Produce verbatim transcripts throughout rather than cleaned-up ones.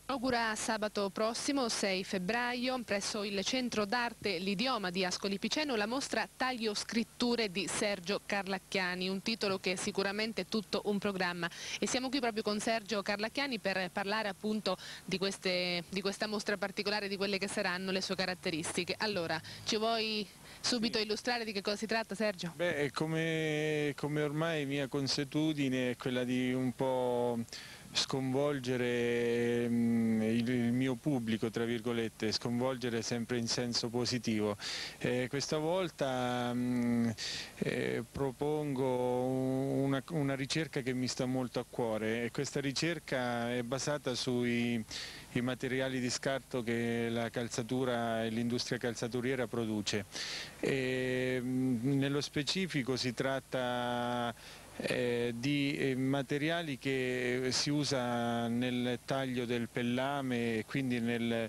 Augura sabato prossimo, sei febbraio, presso il Centro d'Arte L'Idioma di Ascoli Piceno la mostra Taglio scritture di Sergio Carlacchiani, un titolo che è sicuramente tutto un programma. E siamo qui proprio con Sergio Carlacchiani per parlare appunto di, queste, di questa mostra particolare, di quelle che saranno le sue caratteristiche. Allora, ci vuoi subito Sì. illustrare di che cosa si tratta, Sergio? Beh, come, come ormai mia consuetudine è quella di un po' sconvolgere mm, il, il mio pubblico, tra virgolette, sconvolgere sempre in senso positivo. Eh, questa volta mm, eh, propongo una, una ricerca che mi sta molto a cuore e questa ricerca è basata sui i materiali di scarto che la calzatura e l'industria calzaturiera produce. E, mh, nello specifico si tratta eh, di eh, materiali che si usa nel taglio del pellame e quindi nel,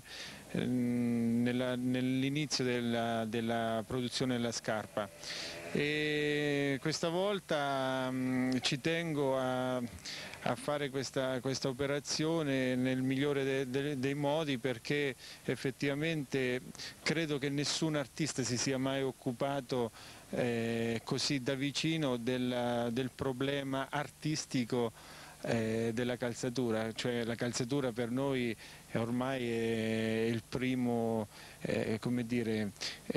nell'inizio della, della produzione della scarpa. E questa volta mh, ci tengo a, a fare questa, questa operazione nel migliore de, de, dei modi, perché effettivamente credo che nessun artista si sia mai occupato eh, così da vicino del, del problema artistico eh, della calzatura. Cioè la calzatura per noi è ormai è il primo, eh, come dire, è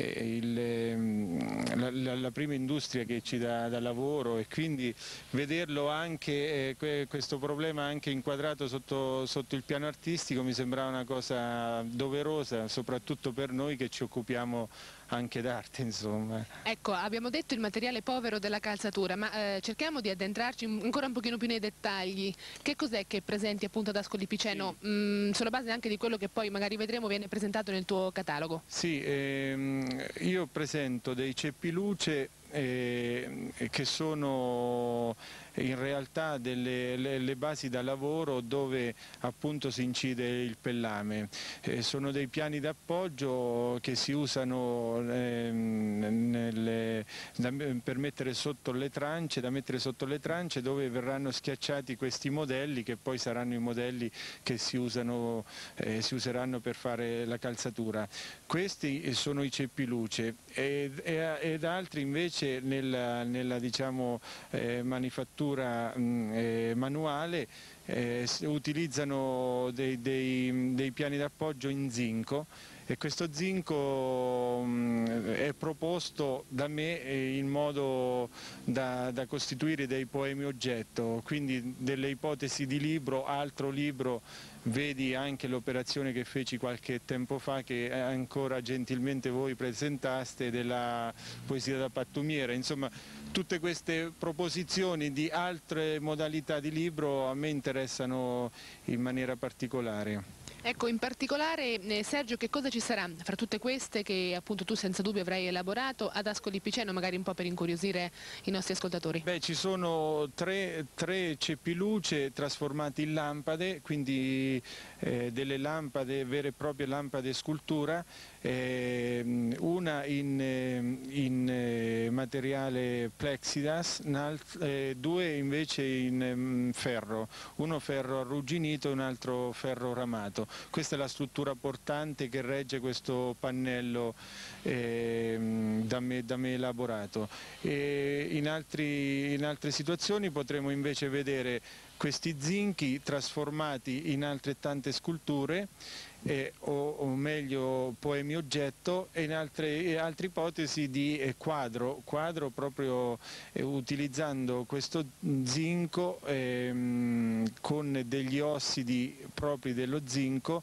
il, la, la, la prima industria che ci dà, dà lavoro, e quindi vederlo anche, eh, questo problema anche inquadrato sotto, sotto il piano artistico mi sembrava una cosa doverosa, soprattutto per noi che ci occupiamo anche d'arte, insomma. Ecco, abbiamo detto il materiale povero della calzatura, ma eh, cerchiamo di addentrarci ancora un pochino più nei dettagli. Che cos'è che presenti appunto ad Ascoli Piceno, sì. mh, sulla base anche di quello che poi magari vedremo viene presentato nel tuo catalogo? Sì, ehm, io presento dei ceppi luce eh, che sono in realtà delle le, le basi da lavoro dove appunto si incide il pellame. Eh, sono dei piani d'appoggio che si usano eh, nelle, da, per mettere sotto le trance, da mettere sotto le trance dove verranno schiacciati questi modelli che poi saranno i modelli che si, usano, eh, si useranno per fare la calzatura. Questi sono i ceppi luce ed, ed altri invece nella, nella diciamo, eh, manifattura Mh, eh, manuale eh, utilizzano dei, dei, dei piani d'appoggio in zinco, e questo zinco mh, è proposto da me in modo da, da costituire dei poemi oggetto, quindi delle ipotesi di libro, altro libro. Vedi anche l'operazione che feci qualche tempo fa, che ancora gentilmente voi presentaste, della poesia da pattumiera. Insomma, tutte queste proposizioni di altre modalità di libro a me interessano in maniera particolare. Ecco, in particolare eh, Sergio, che cosa ci sarà fra tutte queste che appunto tu senza dubbio avrai elaborato ad Ascoli Piceno, magari un po' per incuriosire i nostri ascoltatori? Beh, ci sono tre, tre ceppi luce trasformati in lampade, quindi eh, delle lampade, vere e proprie lampade scultura, eh, una in, in eh, materiale plexidas, eh, due invece in eh, ferro, uno ferro arrugginito e un altro ferro ramato. Questa è la struttura portante che regge questo pannello eh, da, me, da me elaborato. E in, altri, in altre situazioni potremo invece vedere questi zinchi trasformati in altrettante sculture, eh, o, o meglio poemi oggetto, e in altre, altre ipotesi di eh, quadro, quadro proprio eh, utilizzando questo zinco ehm, con degli ossidi propri dello zinco.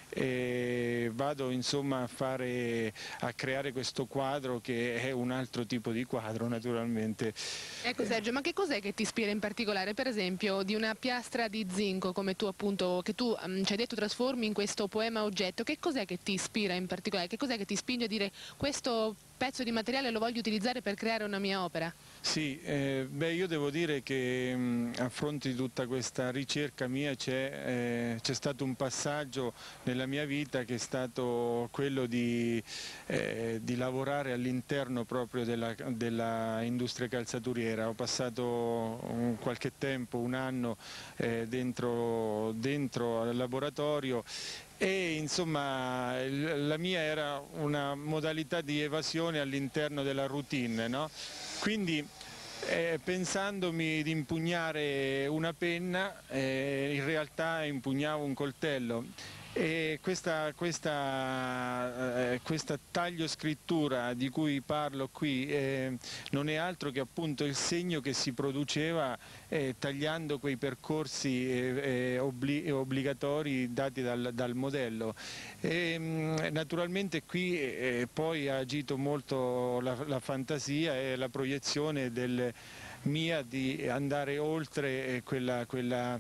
E vado insomma a, fare, a creare questo quadro che è un altro tipo di quadro, naturalmente. Ecco Sergio, ma che cos'è che ti ispira in particolare? Per esempio di una piastra di zinco come tu appunto, che tu um, ci hai detto trasformi in questo poema oggetto, che cos'è che ti ispira in particolare? Che cos'è che ti spinge a dire questo pezzo di materiale lo voglio utilizzare per creare una mia opera? Sì, eh, beh, io devo dire che mh, a fronte di tutta questa ricerca mia c'è eh, stato un passaggio nella mia vita che è stato quello di, eh, di lavorare all'interno proprio della, della industria calzaturiera. Ho passato un, qualche tempo, un anno eh, dentro, dentro al laboratorio e insomma la mia era una modalità di evasione all'interno della routine, no? Quindi eh, pensandomi di impugnare una penna, eh, in realtà impugnavo un coltello. E questa, questa, eh, questa taglio scrittura di cui parlo qui eh, non è altro che appunto il segno che si produceva eh, tagliando quei percorsi eh, obbli obbligatori dati dal, dal modello. E, mh, naturalmente qui eh, poi ha agito molto la, la fantasia e la proiezione del mia di andare oltre quella, quella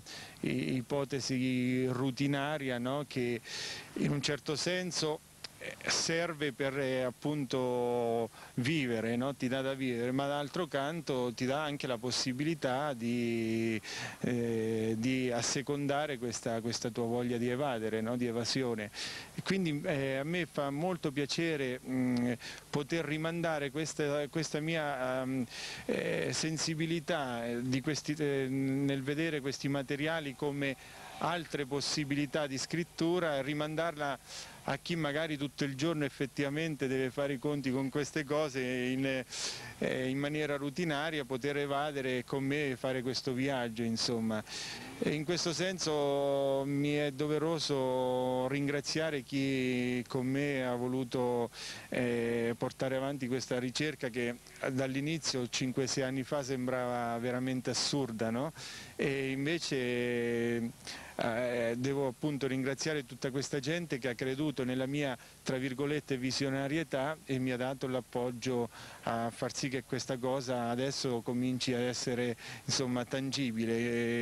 ipotesi rutinaria, no? Che in un certo senso serve per eh, appunto vivere, no? Ti dà da vivere, ma d'altro canto ti dà anche la possibilità di, eh, di assecondare questa, questa tua voglia di evadere, no? Di evasione. E quindi eh, a me fa molto piacere mh, poter rimandare questa, questa mia um, eh, sensibilità di questi, eh, nel vedere questi materiali come altre possibilità di scrittura, rimandarla a chi magari tutto il giorno effettivamente deve fare i conti con queste cose in, eh, in maniera rutinaria, poter evadere e con me fare questo viaggio, insomma. E in questo senso mi è doveroso ringraziare chi con me ha voluto eh, portare avanti questa ricerca che dall'inizio, cinque sei anni fa, sembrava veramente assurda, no? E invece eh, devo appunto ringraziare tutta questa gente che ha creduto nella mia, tra virgolette, visionarietà e mi ha dato l'appoggio a far sì che questa cosa adesso cominci a essere, insomma, tangibile.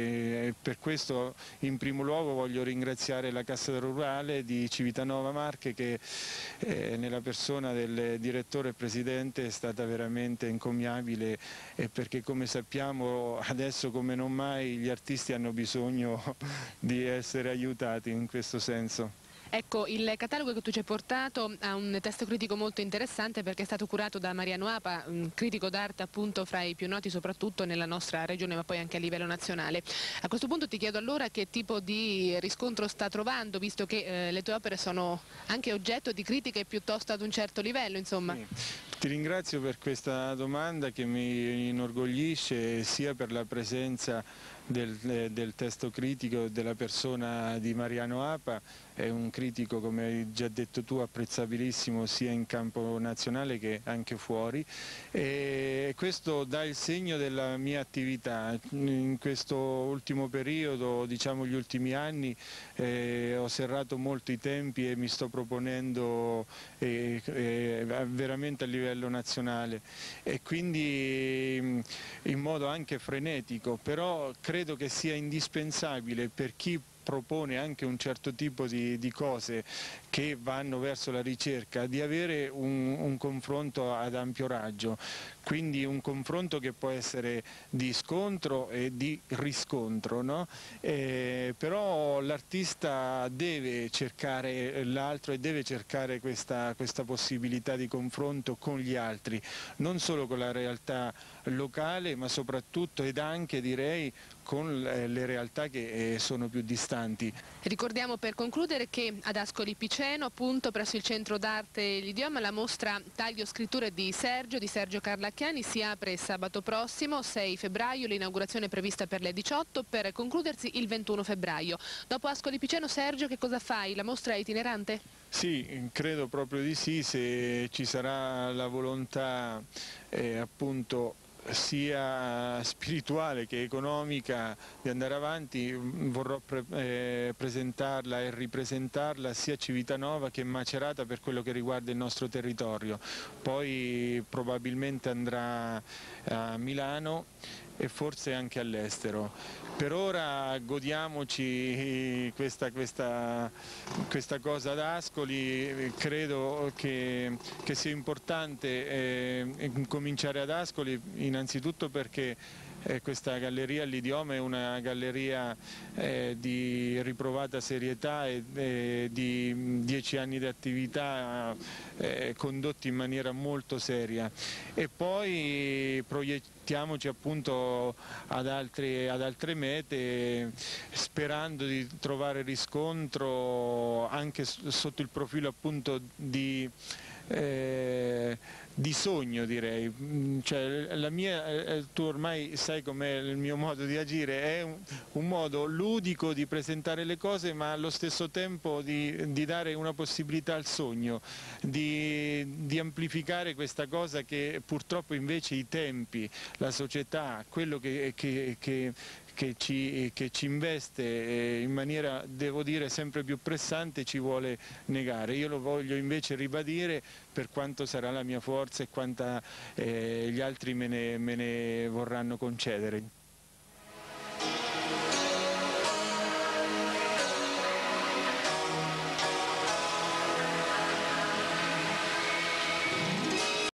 E per questo in primo luogo voglio ringraziare la Cassa Rurale di Civitanova Marche che eh, nella persona del direttore e presidente è stata veramente encomiabile, eh, perché come sappiamo adesso come non mai gli artisti hanno bisogno di essere aiutati in questo senso. Ecco, il catalogo che tu ci hai portato ha un testo critico molto interessante perché è stato curato da Mariano Apa, un critico d'arte appunto fra i più noti soprattutto nella nostra regione ma poi anche a livello nazionale. A questo punto ti chiedo allora che tipo di riscontro sta trovando, visto che eh, le tue opere sono anche oggetto di critiche piuttosto ad un certo livello, insomma. Sì. Ti ringrazio per questa domanda che mi inorgoglisce sia per la presenza del, del testo critico della persona di Mariano Apa, è un critico, come hai già detto tu, apprezzabilissimo sia in campo nazionale che anche fuori, e questo dà il segno della mia attività. In questo ultimo periodo, diciamo gli ultimi anni, eh, ho serrato molto i tempi e mi sto proponendo eh, eh, veramente a livello nazionale e quindi in modo anche frenetico, però credo che sia indispensabile per chi propone anche un certo tipo di, di cose che vanno verso la ricerca, di avere un, un confronto ad ampio raggio, quindi un confronto che può essere di scontro e di riscontro, no? Eh, però l'artista deve cercare l'altro e deve cercare questa, questa possibilità di confronto con gli altri, non solo con la realtà locale ma soprattutto ed anche, direi, con le realtà che sono più distanti. Ricordiamo per concludere che ad Ascoli Piceno, appunto presso il Centro d'Arte e l'Idioma, la mostra Taglio Scritture di Sergio, di Sergio Carlacchiani, si apre sabato prossimo, sei febbraio, l'inaugurazione è prevista per le diciotto, per concludersi il ventuno febbraio. Dopo Ascoli Piceno, Sergio, che cosa fai? La mostra è itinerante? Sì, credo proprio di sì, se ci sarà la volontà eh, appunto sia spirituale che economica di andare avanti, vorrò pre eh, presentarla e ripresentarla sia a Civitanova che Macerata per quello che riguarda il nostro territorio. Poi probabilmente andrà a Milano e forse anche all'estero. Per ora godiamoci questa, questa, questa cosa ad Ascoli, credo che, che sia importante eh, cominciare ad Ascoli innanzitutto perché Eh, questa galleria all'idioma è una galleria eh, di riprovata serietà e eh, di dieci anni di attività eh, condotti in maniera molto seria, e poi proiettiamoci appunto ad, altri, ad altre mete sperando di trovare riscontro anche sotto il profilo appunto di Eh, di sogno, direi. Cioè, la mia, tu ormai sai com'è il mio modo di agire, è un, un modo ludico di presentare le cose ma allo stesso tempo di, di dare una possibilità al sogno, di, di amplificare questa cosa che purtroppo invece i tempi, la società, quello che, che, che Che ci, che ci investe in maniera, devo dire, sempre più pressante, ci vuole negare. Io lo voglio invece ribadire per quanto sarà la mia forza e quanta eh, gli altri me ne, me ne vorranno concedere.